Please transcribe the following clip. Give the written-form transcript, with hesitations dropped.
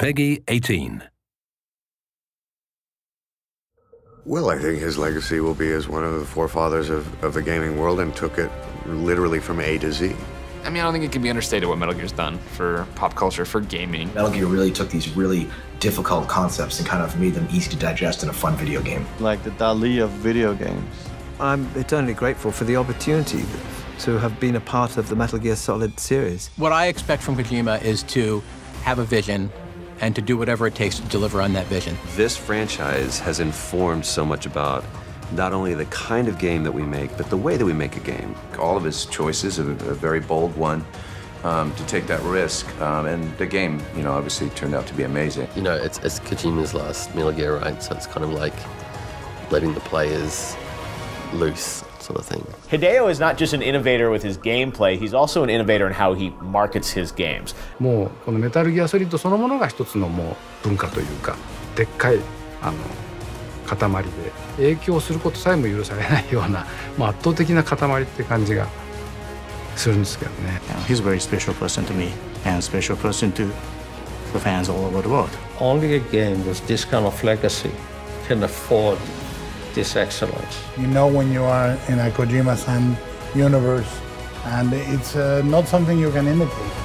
Peggy 18. Well, I think his legacy will be as one of the forefathers of the gaming world and took it literally from A to Z. I mean, I don't think it can be understated what Metal Gear's done for pop culture, for gaming. Metal Gear really took these really difficult concepts and kind of made them easy to digest in a fun video game. Like the Dali of video games. I'm eternally grateful for the opportunity to have been a part of the Metal Gear Solid series. What I expect from Kojima is to have a vision and to do whatever it takes to deliver on that vision. This franchise has informed so much about not only the kind of game that we make, but the way that we make a game. All of his choices, a very bold one, to take that risk, and the game, obviously turned out to be amazing. It's Kojima's last Metal Gear, right? So it's kind of like letting the players loose, sort of thing. Hideo is not just an innovator with his gameplay, he's also an innovator in how he markets his games. もうこのメタルギアソリッドそのものが一つのもう文化というか、でっかい塊で影響することさえも許されないような、圧倒的な塊って感じがするんですけどね。 He's a very special person to me and a special person to the fans all over the world. Only a game with this kind of legacy can afford this excellence. You know when you are in a Kojima-san universe, and it's not something you can imitate.